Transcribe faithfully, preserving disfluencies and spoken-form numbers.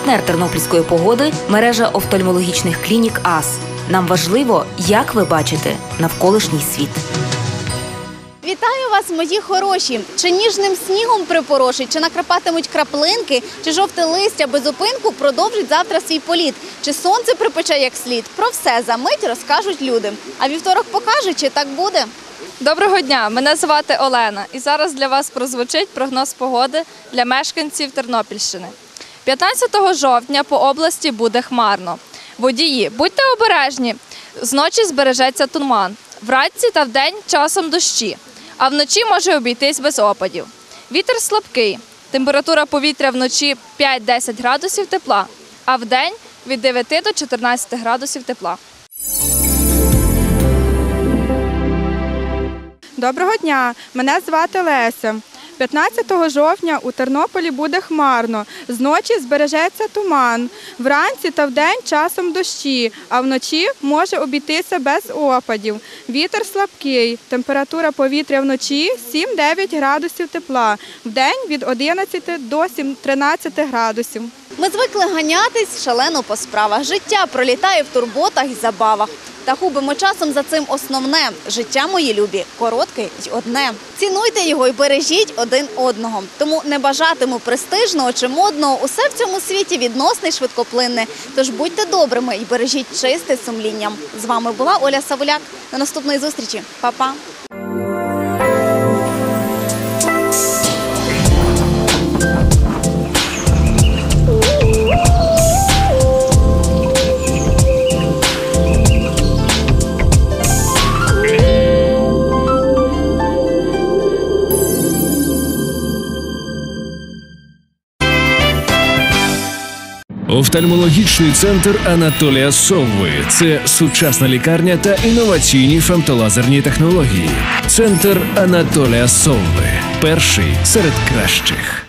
Партнер тернопільської погоди – мережа офтальмологічних клінік АС. Нам важливо, як ви бачите навколишній світ. Вітаю вас, мої хороші! Чи ніжним снігом припорошить, чи накрапатимуть краплинки, чи жовте листя без зупинку продовжить завтра свій політ, чи сонце припече як слід – про все за мить розкажуть люди. А вівторок покаже, чи так буде. Доброго дня, мене звати Олена і зараз для вас прозвучить прогноз погоди для мешканців Тернопільщини. п'ятнадцятого жовтня по області буде хмарно. Водії, будьте обережні, зночі збережеться туман, вранці та вдень часом дощі, а вночі може обійтись без опадів. Вітер слабкий, температура повітря вночі п'ять-десять градусів тепла, а вдень від дев'яти до чотирнадцяти градусів тепла. Доброго дня, мене звати Леся. п'ятнадцятого жовтня у Тернополі буде хмарно, зночі збережеться туман, вранці та вдень часом дощі, а вночі може обійтися без опадів. Вітер слабкий, температура повітря вночі сім-дев'ять градусів тепла, вдень від одинадцяти до тринадцяти градусів. Ми звикли ганятись шалено по справах. Життя пролітає в турботах і забавах. Та губимо часом за цим основне. Життя, мої любі, коротке й одне. Цінуйте його і бережіть один одного. Тому не бажатиму престижного чи модного. Усе в цьому світі відносне й швидкоплинне. Тож будьте добрими і бережіть чисте сумління. З вами була Оля Савуляк. До наступної зустрічі. Па-па. Офтальмологічний центр Анатолія Совви – це сучасна лікарня та інноваційні фемтолазерні технології. Центр Анатолія Совви – перший серед кращих.